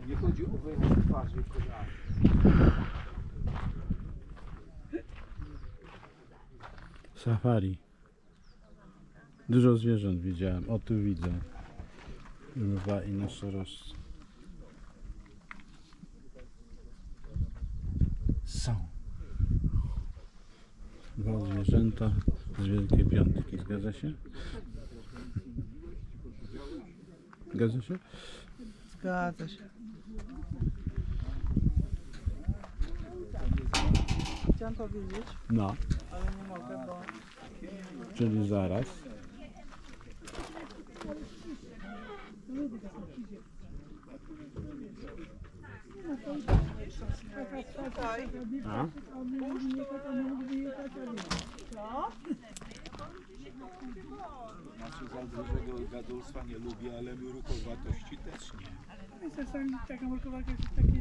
Nie chodzi o wejście twarzy konia. Safari. Dużo zwierząt widziałem. O, tu widzę. Lwa i nosorożce. Są. Dwa zwierzęta z Wielkiej Piątki. Zgadza się? Zgadza się? Zgadza się. Chciałam powiedzieć, No. ale nie mogę, bo... Czyli zaraz. A? Znaczy za dużego gadulstwa nie lubię, ale mrukowatości też nie. Czasami taka mrukowata jest takie...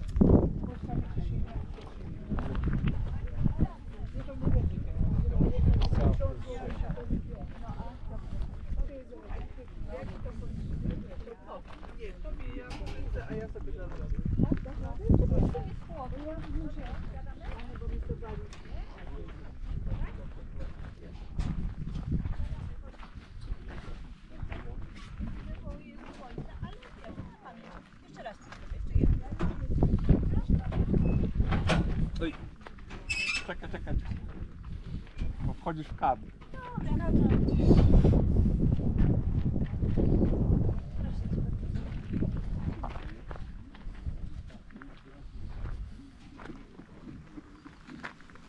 Nie, tobie ja chcę, a ja sobie zaraz. Oj. Czekaj. Bo wchodzisz w kadr.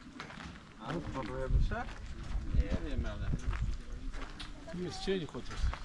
A, spróbujemy się? Nie wiem, ale... Tu jest cień chociaż.